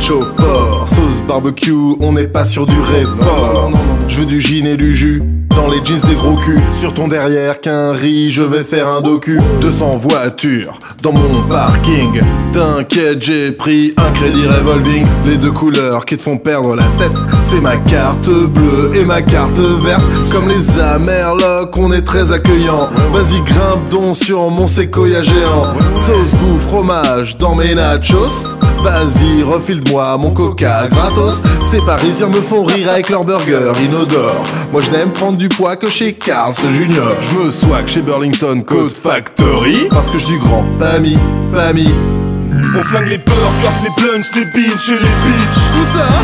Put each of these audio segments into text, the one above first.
sandwich au porc, sauce barbecue, on n'est pas sur du réfort. Je veux du gin et du jus dans les jeans des gros culs. Sur ton derrière qu'un riz, je vais faire un docu. 200 voitures dans mon parking. T'inquiète, j'ai pris un crédit revolving. Les deux couleurs qui te font perdre la tête, c'est ma carte bleue et ma carte verte. Comme les Amerlocs, on est très accueillant. Vas-y, grimpe donc sur mon séquoia géant. Sauce goût fromage dans mes nachos. Vas-y, refile-moi mon coca gratos. Ces parisiens me font rire avec leur burger inodore. Moi je n'aime prendre du poids que chez Carl's Junior. Je me swag chez Burlington Coat Factory parce que je suis grand, pas mis. On flingue les burgers, les blunts, les beans chez les bitches. Où ça?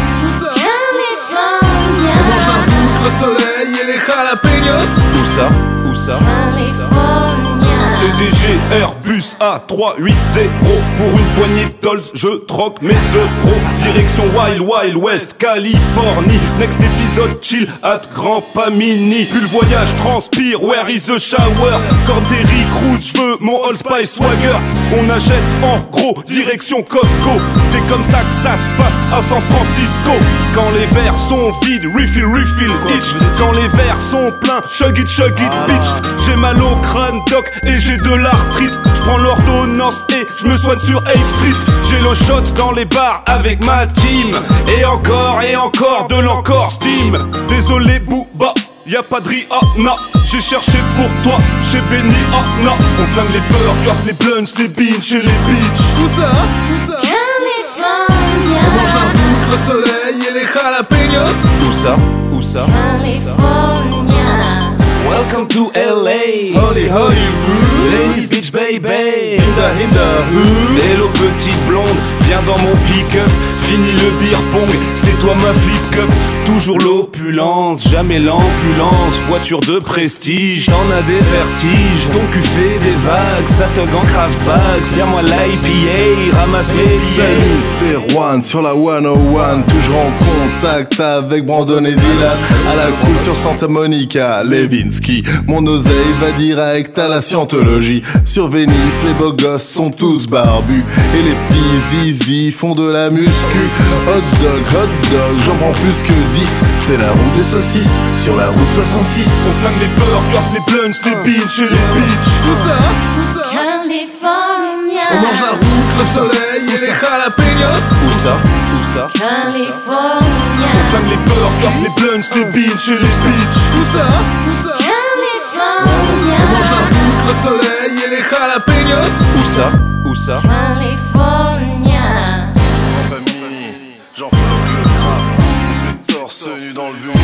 California. On mange la route, le soleil et les jalapenos. Où ça? California. CDG Airbus A380. Pour une poignée de dolls, je troque mes euros. Direction Wild Wild West, Californie. Next épisode chill at Grand Pamini. Puis le voyage transpire, where is the shower? Cordery Cruise, je veux mon Old Spice Swagger. On achète en gros, direction Costco. C'est comme ça que ça se passe à San Francisco. Quand les verres sont vides, refill, itch. Quand les verres sont pleins, chug it, bitch. J'ai mal au crâne, doc, et j'ai de l'arthrite. J'prends l'ordonnance et j'me soigne sur 8th Street. J'ai le shot dans les bars avec ma team. Et encore de l'encore steam. Désolé Booba, y'a pas de Rihanna. J'ai cherché pour toi chez Benny Hanna. On flingue les burgers, les blunts, les beans chez les bitches. Où ça? California. On mange la route, le soleil et les jalapenos. Où ça? California. Welcome to LA. Holy Hollywood. Ladies Beach baby. In the hood. Hello petite blonde, viens dans mon pick-up. Fini le beer pong, c'est toi ma flip cup. Toujours l'opulence, jamais l'ambulance. Voiture de prestige, t'en as des vertiges. Ton cul fait des vagues, ça te en craft bag. Serre-moi l'IPA, ramasse mes billets. Salut, c'est Juan sur la 101. Toujours en contact avec Brandon et Dylan. À la cool sur Santa Monica, Levinsky. Mon oseille va direct à la scientologie. Sur Venise, les beaux gosses sont tous barbus. Et les petits zizi font de la muscu. Hot dog, j'en prends plus que 10. C'est la route des saucisses, sur la route 66. On flingue les burgers, les blunts, les beans chez les bitches. Où ça? California. On mange la route, le soleil et les jalapenos. Où ça? California. On flingue les burgers, les blunts, les beans chez les bitches. Où ça? California. On mange la route, le soleil et les jalapenos. Où ça? California. J'en fais le crap. On se met torse nu dans le bureau.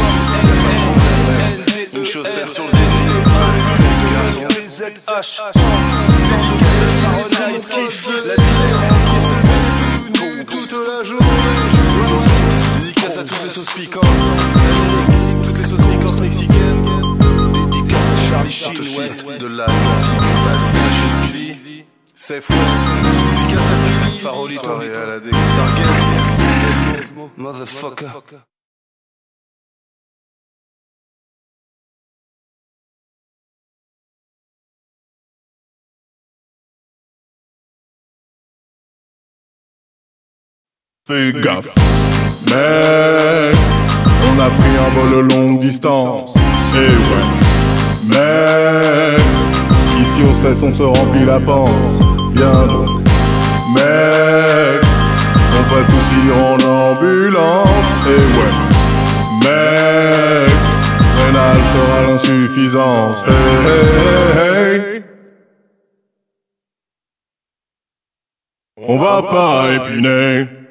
Une chaussette sur le zizi. Les steaks garçons. Toute la journée. Dédicace à toutes les sauces piquantes. Toutes les sauces piquantes mexicaines. Dédicace à Charlie Sheen, de l'Atlantique. C'est fou. Dédicace à Philly. Farolito. À la Target. Motherfucker. Fais gaffe, mec, on a pris un vol longue distance. Et ouais, mec, ici au stress on se remplit la panse. Viens donc, mec, on va tous ir en ambulance. Et ouais, mec, rénal sera l'insuffisance. Hey, hey, hey, hey. On va pas épiner.